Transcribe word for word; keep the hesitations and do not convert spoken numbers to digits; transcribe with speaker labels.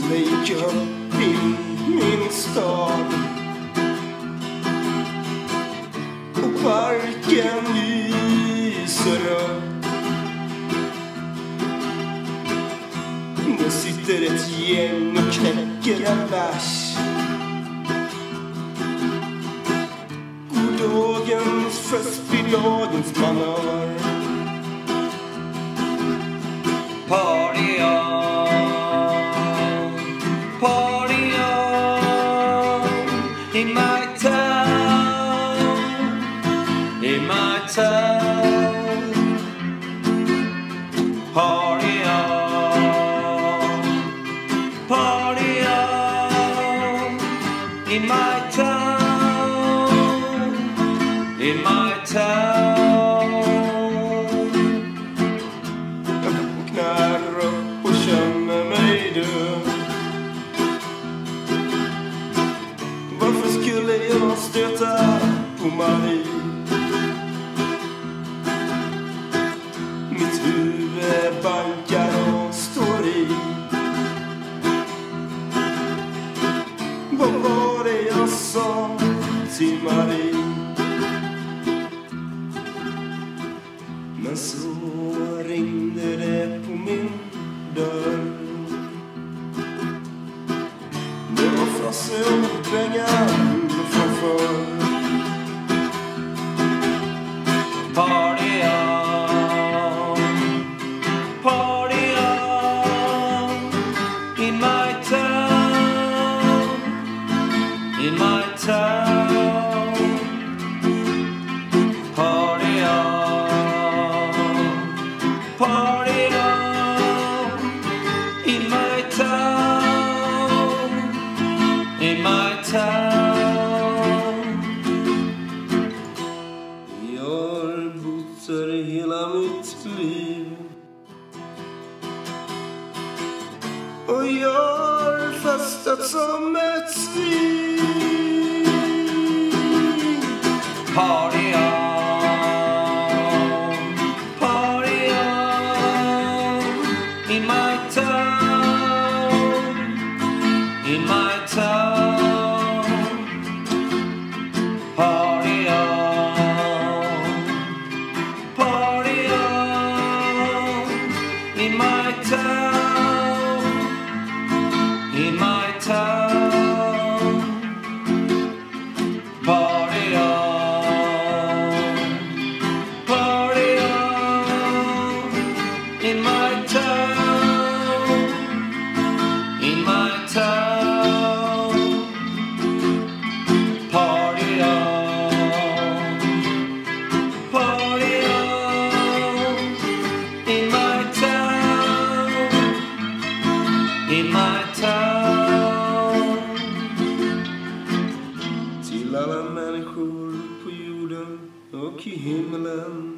Speaker 1: när jag gick upp i min stad. Och parken lyser rött. Nu sitter ett gäng och knäcker en bärs. Goddagens fest vid dagens manör.
Speaker 2: Party on, party on, in my town, in my town. Party on, party on, in my town, in my town.
Speaker 1: Och känner mig död. Varför skulle jag stöta på Marie? Mitt huvud bankar och står i. Vad var det jag sa till Marie? Men så ringde det på min dörr. Det var Frasse och Bengan från förr.
Speaker 2: Party on, party on, in my town, in my town. Party on, party on, in my town, in my town.
Speaker 1: Jag har bott här hela mitt liv. Och jag har festat som ett svin.
Speaker 2: Party on, party on, in my town, in my town. Party on, party on, in my town, in my town. Party on, party on, in my town, in my town. Party on, party on, in my town, in my town.
Speaker 1: Till alla människor på jorden och i himlen.